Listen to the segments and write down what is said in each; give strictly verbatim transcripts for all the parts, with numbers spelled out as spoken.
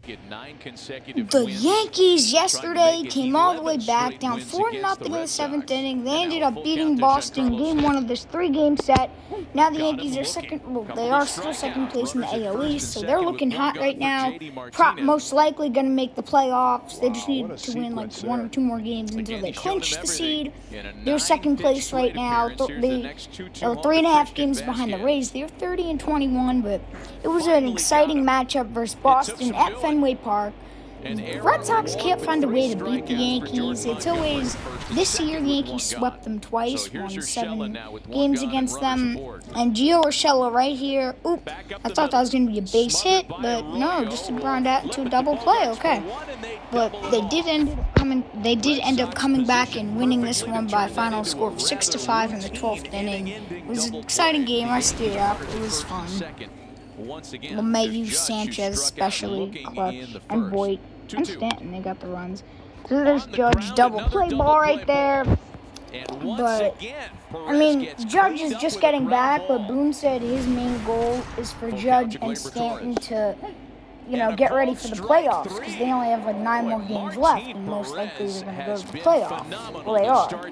The Yankees yesterday came all the way back, down four to nothing in the seventh inning. They ended up beating Boston game one of this three-game set. Now the Yankees are second. Well, they are still second place in the A L East, so they're looking hot right now. Pro- most likely going to make the playoffs. They just need to win like one or two more games until they clinch the seed. They're second place right now. They are three and a half games behind the Rays. They're thirty and twenty-one, but it was an exciting matchup versus Boston at Fenway Park. The Red Sox can't find a way to beat the Yankees. It's always, this year the Yankees swept them twice, won seven games against them. And Gio Urshela right here. Oop, I thought that was going to be a base hit, but no, just to ground out into a double play. Okay, but they did end up coming. They did end up coming back and winning this one by a final score of six to five in the twelfth inning. It was an exciting game. I stayed up. It was fun. LeMahieu, Sanchez, especially clutch, and Voit and Stanton, they got the runs. So there's Judge, double play ball right there. But, I mean, Judge is just getting back, but Boone said his main goal is for Judge and Stanton to, you know, get ready for the playoffs, because they only have like nine more games left, and most likely they're going to go to the playoffs. Well, they are.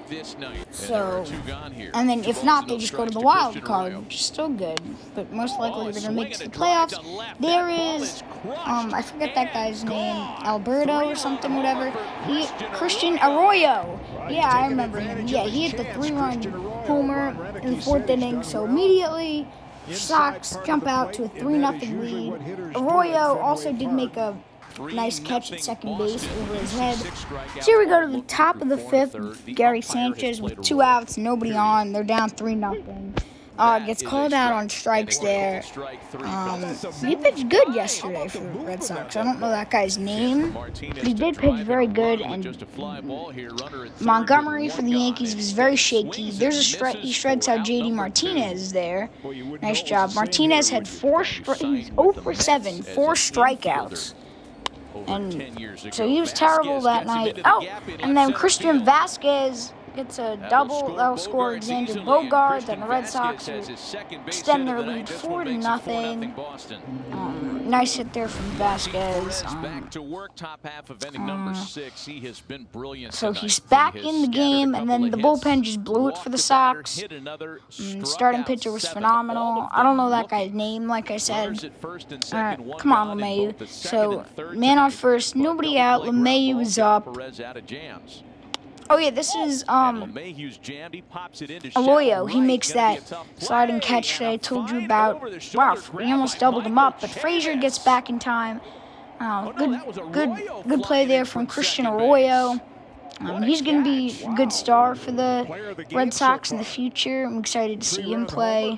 So, and then if not, they just go to the wild card, which is still good, but most likely they're going to make it to the playoffs. There is, um, I forget that guy's name, Alberto or something, whatever. He, Christian Arroyo. Yeah, I remember him. Yeah, he hit the three-run homer in the fourth inning, so immediately Sox jump out to a three nothing lead. Arroyo also did make a nice catch at second base over his head. So here we go to the top of the fifth. Gary Sanchez with two outs, nobody on. They're down three nothing. Uh, gets called out on strikes there. Um, he pitched good yesterday for the Red Sox. I don't know that guy's name, but he did pitch very good. And Montgomery for the Yankees was very shaky. There's a strike. He strikes out J D Martinez there. Nice job. Martinez had four strikes. He's zero for seven, four strikeouts. And so he was terrible that night. Oh, and then Christian Vasquez gets a double. That'll score Alexander Bogaerts, and the Red Sox will extend their lead four to nothing. Um, nice hit there from Vasquez. Um, uh, so he's back in the game, and then the bullpen just blew it for the Sox. Um, starting pitcher was phenomenal. I don't know that guy's name, like I said. All right, come on, LeMahieu. So man on first, nobody out. LeMahieu is up. Oh yeah, this is um Arroyo. He makes that sliding catch that I told you about. Wow, he almost doubled him up, but Frazier gets back in time. Uh, good, good, good play there from Christian Arroyo. Um, he's going to be a good star for the Red Sox in the future. I'm excited to see him play.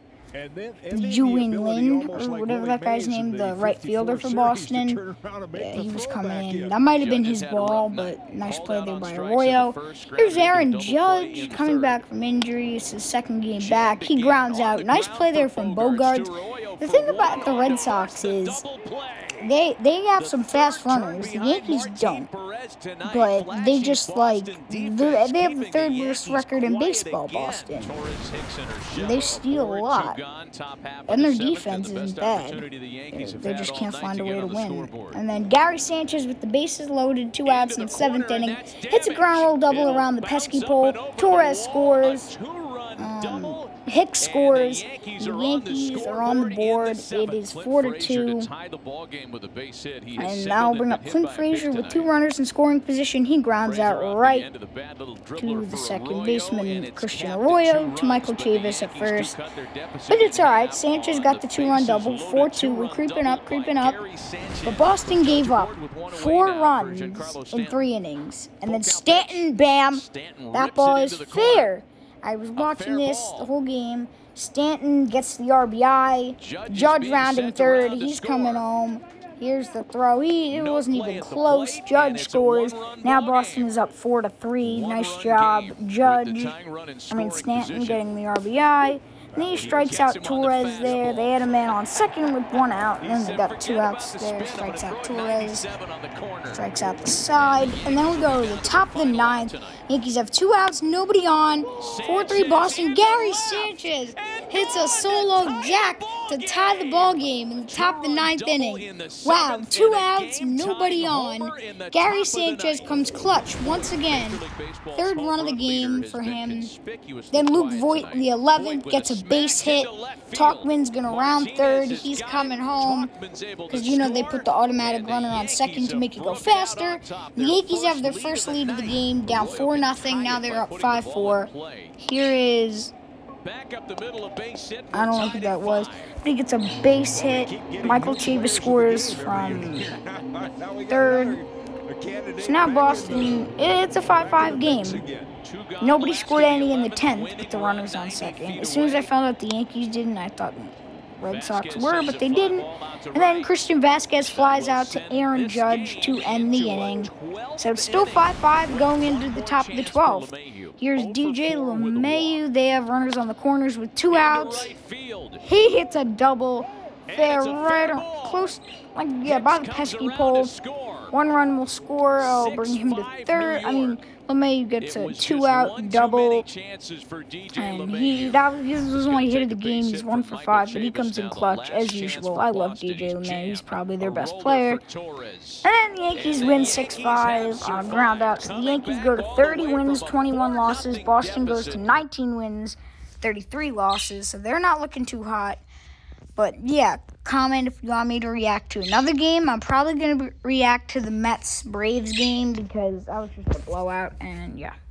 Juwin Lin, or whatever that guy's name, the right fielder for Boston. Yeah, he was coming in. That might have been his ball, but nice play there by Arroyo. Here's Aaron Judge coming back from injury. It's his second game back. He grounds out. Nice play there from Bogaerts. The thing about the Red Sox is they they have some fast runners. The Yankees don't. But they just, like, they have the third worst record in baseball, Boston. They steal a lot. And their defense isn't bad. They just can't find a way to win. And then Gary Sanchez with the bases loaded, two outs in the seventh inning. Hits a ground roll double around the pesky pole. Torres scores. Um, Hicks scores. The Yankees are on the board. It is four to two. And now I'll bring up Clint Frazier with two runners in scoring position. He grounds out right to the second baseman, Christian Arroyo, to Michael Chavis at first. But it's alright. Sanchez got the two-run double, four two. We're creeping up, creeping up. But Boston gave up four runs in three innings. And then Stanton, bam, that ball is fair. I was watching this the whole game. Stanton gets the R B I. Judge rounding third. He's coming home. Here's the throw. He, it wasn't even close. Judge scores. Now Boston is up four to three. Nice job, Judge. I mean Stanton getting the R B I. And he strikes out Torres there. They had a man on second with one out. And then they got two outs there. Strikes out Torres. Strikes out the side. And then we go to the top of the ninth. Yankees have two outs, nobody on. four three Boston. Gary Sanchez hits a solo jack to tie the ball game in the top of the ninth inning. Wow, two outs, nobody on. Gary Sanchez comes clutch once again. Third run of the game for him. Then Luke Voigt, the eleventh, gets a base hit. Talkman's going to round third. He's coming home because, you know, they put the automatic runner on second to make it go faster. The Yankees have their first lead of the game, down four nothing. Now they're up five four. Here is... I don't know who that was. But he gets a base hit. Michael Chavis scores from third. So now Boston, it's a five five game. Nobody scored any in the tenth, but the runner's on second. As soon as I found out the Yankees didn't, I thought Red Sox were, but they didn't. And then Christian Vasquez flies out to Aaron Judge to end the inning. So it's still five five going into the top of the twelfth. Here's D J LeMahieu. They have runners on the corners with two outs. He hits a double. They're right on, close, like, yeah, by the pesky pole. One run will score. I'll bring him to third. I mean, LeMahieu gets a two-out double. And he, that this was only hit of the game. He's one for five, but he comes in clutch, as usual. I love D J LeMahieu. He's probably their best player. And then the Yankees win six five on a ground out. So the Yankees go to thirty wins, twenty-one losses. Boston goes to nineteen wins, thirty-three losses. So they're not looking too hot. But, yeah, comment if you want me to react to another game. I'm probably going to react to the Mets-Braves game because that was just a blowout, and, yeah.